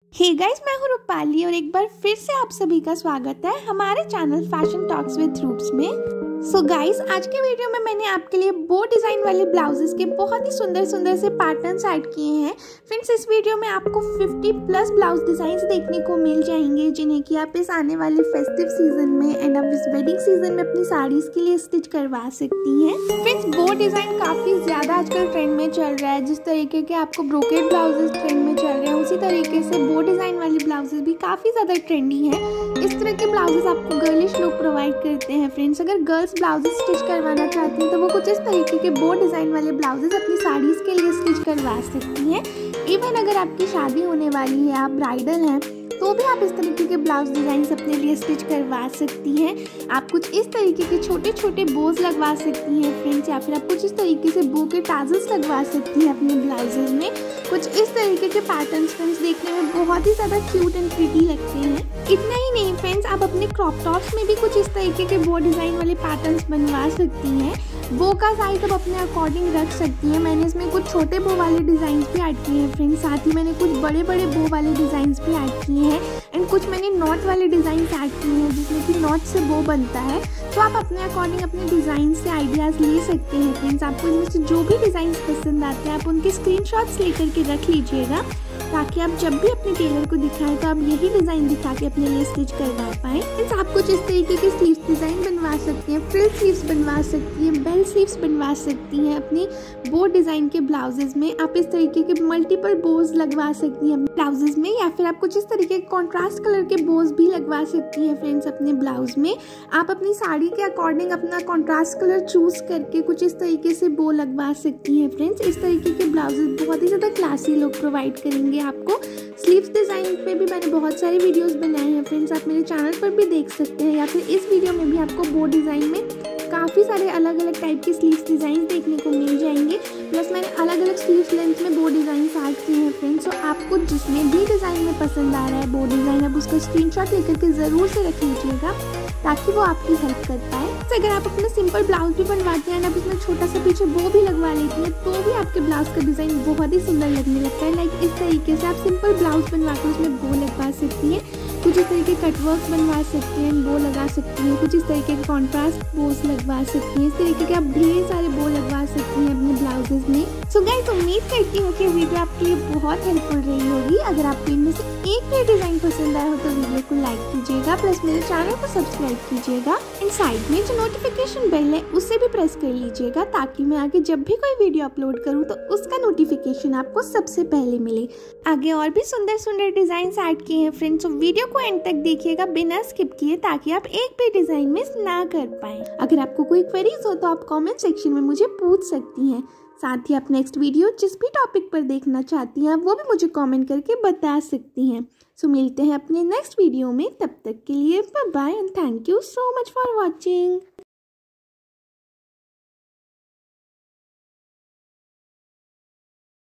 Hey guys, मैं हूँ रूपाली और एक बार फिर से आप सभी का स्वागत है हमारे channel fashion talks with Roops में। सो गाइस, आज के वीडियो में मैंने आपके लिए बो डिज़ाइन वाले ब्लाउजेस के बहुत ही सुंदर सुंदर से पैटर्न्स ऐड किए हैं। फ्रेंड्स, इस वीडियो में आपको 50+ ब्लाउज डिज़ाइंस देखने को मिल जाएंगे, जिन्हें कि आप इस आने वाले फेस्टिव सीजन में एंड आप इस वेडिंग सीजन में अपनी साड़ीज़ के लिए स्टिच करवा सकती हैं। फ्रेंड्स, बो डिज़ाइन काफ़ी ज़्यादा आजकल ट्रेंड में चल रहा है। जिस तरीके के आपको ब्रोकेड ब्लाउजेस ट्रेंड में चल रहे हैं, उसी तरीके से बो डिज़ाइन वाले ब्लाउजेस भी काफ़ी ज़्यादा ट्रेंडी हैं। इस तरह के ब्लाउजेस आपको गर्लिश लुक प्रोवाइड करते हैं। फ्रेंड्स, अगर गर्ल्स ब्लाउजेस स्टिच करवाना चाहती हैं तो वो कुछ इस तरीके के बो डिज़ाइन वाले ब्लाउजेस अपनी साड़ीज़ के लिए स्टिच करवा सकती हैं। इवन अगर आपकी शादी होने वाली है, आप ब्राइडल हैं, तो भी आप इस तरीके के ब्लाउज डिज़ाइंस अपने लिए स्टिच करवा सकती हैं। आप कुछ इस तरीके के छोटे छोटे बोज लगवा सकती हैं फ्रेंड्स, या फिर आप कुछ इस तरीके से बो के टाजल्स लगवा सकती हैं अपने ब्लाउजेज में। कुछ इस तरीके के पैटर्न्स फ्रेंड्स देखने में बहुत ही ज़्यादा क्यूट एंड प्रिटी लगते हैं। इतना ही नहीं फ्रेंड्स, आप अपने क्रॉप टॉप्स में भी कुछ इस तरीके के बो डिज़ाइन वाले पैटर्न्स बनवा सकती हैं। बो का साइज आप अपने अकॉर्डिंग रख सकती हैं। मैंने इसमें कुछ छोटे बो वाले डिज़ाइन भी ऐड किए हैं फ्रेंड्स, साथ ही मैंने कुछ बड़े बड़े बो वाले डिज़ाइन भी ऐड किए हैं एंड कुछ मैंने नॉट वाले डिज़ाइन ऐड किए हैं, जिसमें कि नॉट से बो बनता है। तो आप अपने अकॉर्डिंग अपने डिज़ाइन से आइडियाज़ ले सकते हैं फ्रेंड्स। आपको इनमें से जो भी डिज़ाइन पसंद आते हैं, आप उनके स्क्रीनशॉट्स लेकर के रख लीजिएगा, ताकि आप जब भी अपने टेलर को दिखाएं तो आप यही डिज़ाइन दिखा के अपने लिए स्टिच करवा पाएँ। फ्रेंड्स, आप कुछ इस तरीके के स्लीव्स डिज़ाइन बनवा सकती हैं, फ्रिल स्लीव्स बनवा सकती हैं, बेल स्लीव्स बनवा सकती हैं अपनी बो डिज़ाइन के ब्लाउजेज में। आप इस तरीके के मल्टीपल बोज लगवा सकती हैं ब्लाउजेज में, या फिर आप कुछ इस तरीके के कॉन्ट्रास्ट कलर के बोज भी लगवा सकती हैं फ्रेंड्स अपने ब्लाउज में। आप अपनी साड़ी के अकॉर्डिंग अपना कॉन्ट्रास्ट कलर चूज करके कुछ इस तरीके से बो लगवा सकती हैं फ्रेंड्स। इस तरीके के ब्लाउजेज बहुत ही ज़्यादा क्लासी लुक प्रोवाइड करेंगे आपको। स्लीव्स डिज़ाइन पे भी मैंने बहुत सारे वीडियोस बनाए हैं फ्रेंड्स, आप मेरे चैनल पर भी देख सकते हैं, या फिर इस वीडियो में भी आपको बो डिज़ाइन में काफ़ी सारे अलग अलग टाइप के स्लीव्स डिज़ाइन देखने को मिल जाएंगे। प्लस मैंने अलग अलग स्लीव्स लेंथ में बो डिज़ाइन ऐड किए हैं फ्रेंड्स। तो आपको जिसमें भी डिज़ाइन में पसंद आ रहा है बो डिज़ाइन, आप उसका स्क्रीनशॉट लेकर के ज़रूर से रख लीजिएगा, ताकि वो आपकी हेल्प कर पाए। तो अगर आप अपना सिंपल ब्लाउज भी बनवाते हैं, आप इसमें छोटा सा पीछे बो भी लगवा लेती हैं, तो भी आपके ब्लाउज का डिज़ाइन बहुत ही सुंदर लगने लगता है। लाइक इस तरीके से आप सिंपल ब्लाउज बनवा कर उसमें बो लगवा सकती हैं। कुछ इस तरीके कटवर्क्स बनवा सकती हैं, बो लगा सकती हैं, कुछ इस तरीके के कॉन्ट्रास्ट बोस लगवा सकती हैं। इस तरीके के आप ढेर सारे बो लगवा सकती हैं अपने ब्लाउजेज में। सो गाइस, उम्मीद करती हूँ कि वीडियो आपके लिए बहुत हेल्पफुल रही होगी। अगर आपको इनमें से एक भी डिज़ाइन पसंद आया हो तो वीडियो को लाइक कीजिएगा, प्लस मेरे चैनल को सब्सक्राइब कीजिएगा एंड साइड में जो नोटिफिकेशन बेल है उसे भी प्रेस कर लीजिएगा, ताकि मैं आगे जब भी कोई वीडियो अपलोड करूँ तो उसका नोटिफिकेशन आपको सबसे पहले मिले। आगे और भी सुंदर सुंदर डिज़ाइन ऐड किए हैं फ्रेंड्स, तो वीडियो को एंड तक देखिएगा बिना स्किप किए, ताकि आप एक भी डिज़ाइन मिस ना कर पाएं। अगर आपको कोई क्वेरीज हो तो आप कमेंट सेक्शन में मुझे पूछ सकती हैं। साथ ही आप नेक्स्ट वीडियो जिस भी टॉपिक पर देखना चाहती हैं वो भी मुझे कमेंट करके बता सकती हैं। सो मिलते हैं अपने नेक्स्ट वीडियो में, तब तक के लिए bye bye and thank you so much for watching.